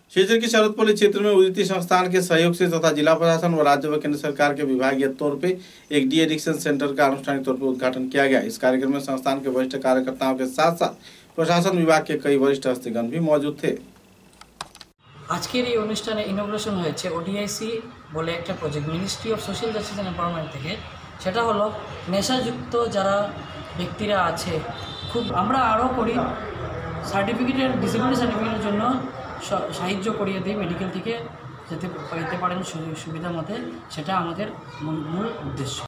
शिवचर के शरदपल्ली क्षेत्र में उदिति संस्थान के सहयोग से तथा जिला प्रशासन व राज्य व केंद्र सरकार के विभागीय तौर पे एक डी एडिक्शन सेंटर का आनुष्ठानिक तौर पर उद्घाटन किया गया। इस कार्यक्रम में संस्थान के वरिष्ठ कार्यकर्ताओं के साथ साथ प्रशासन विभाग के कई वरिष्ठ हस्तीगण भी मौजूद थे। আজকের এই অনুষ্ঠানে ইনোগ্রেশন হয়েছে ওডিআইসি বলে একটা project ministry of social justice and empowerment থেকে। সেটা হলো নেশাযুক্ত যারা ব্যক্তিরা আছে, খুব আমরা আরও করি সার্টিফিকেটের ডিসেবিলিটি সার্টিফিকেটের জন্য সাহায্য করিয়ে দিই মেডিকেল থেকে, যাতে পেতে পারেন সুবিধা মতে, সেটা আমাদের মূল উদ্দেশ্য।